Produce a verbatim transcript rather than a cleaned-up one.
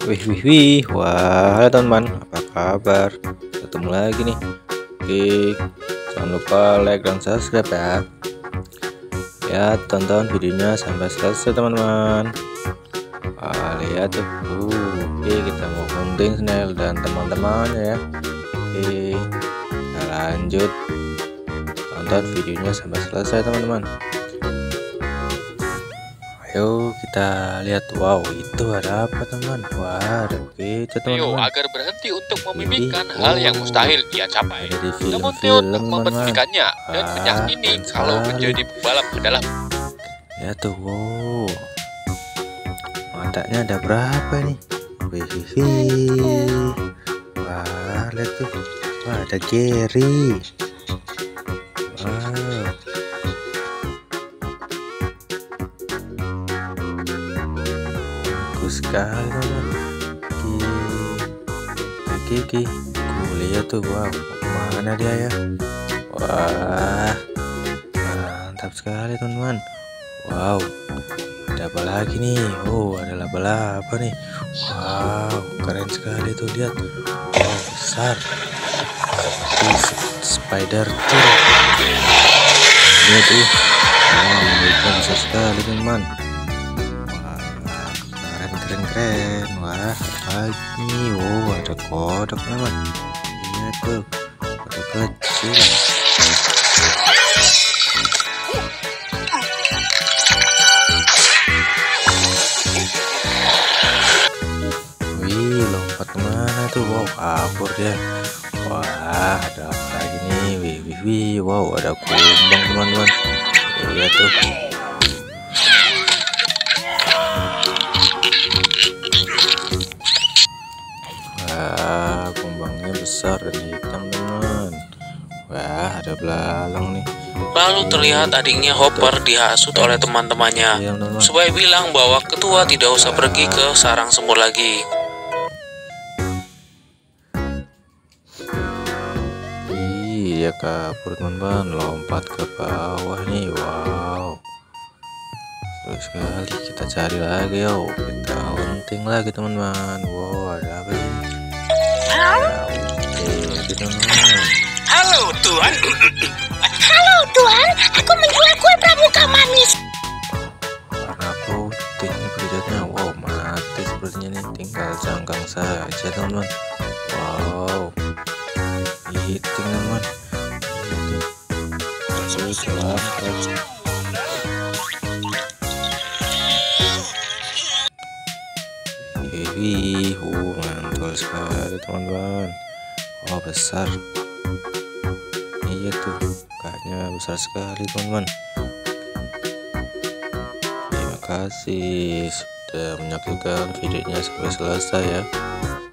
Wih wih wih, wah halo teman, apa kabar? Ketemu lagi nih. Oke, jangan lupa like dan subscribe ya. Ya, tonton videonya sampai selesai teman-teman. Wah, lihat tuh. Uh, oke, kita mau gunting snail dan teman-temannya ya. Oke, kita lanjut. Tonton videonya sampai selesai teman-teman. Ayo kita lihat. Wow, itu ada apa teman? Wah, ada kecoa teman-teman. Ayo agar berhenti untuk memimpikan Ini, hal yang mustahil ia capai. Film, Namun Theo film, memperhatikannya dan ah, meyakini kalau menjadi pembalap kedalam. Ya tuh, wow. Matanya ada berapa nih? Wih, wih, wih. Wah, lihat tuh. Wah, ada Gary. Wow. Bagus sekali teman. Oke, oke, aku lihat tuh. Wow, mana dia ya? Wah, mantap sekali teman-teman. Wow, ada apa lagi nih? Oh, ada laba-laba nih. Wow, keren sekali tuh, lihat. Wow, besar seperti spider tuh. Lihat tuh. Wow, mereka besar sekali teman-teman. Keren keren. Wah, lagi. Oh, ada kodok teman. Lihat tuh, kodok kecil. Wih, lompat kemana tuh? Wow, kabur dia. Wah, ada apa lagi nih? Wih wih wih. Wow, ada kumbang teman-teman. Lihat tuh. Wah, kumbangnya besar dan hitam teman. Wah, ada belalang nih. Lalu terlihat adiknya Hopper dihasut oleh teman-temannya supaya bilang bahwa ketua tidak usah pergi ke sarang semut lagi. Iya, kabur teman-teman, lompat ke bawah nih. Wow, seru sekali. Kita cari lagi, yo. Kita hunting lagi teman-teman. Wow, ada apa ini? Oke, teman-teman. Halo Tuan. Halo Tuan, aku menjual kue pramuka manis. Warna putih ini perjatnya. Wow, mati sepertinya nih. Tinggal jangkang saja teman-teman. Wow, eating teman-teman. Wih, uh, mantul sekali teman-teman. Oh, besar. Iya tuh, kayaknya besar sekali teman-teman. Terima kasih sudah menyaksikan videonya sampai selesai ya.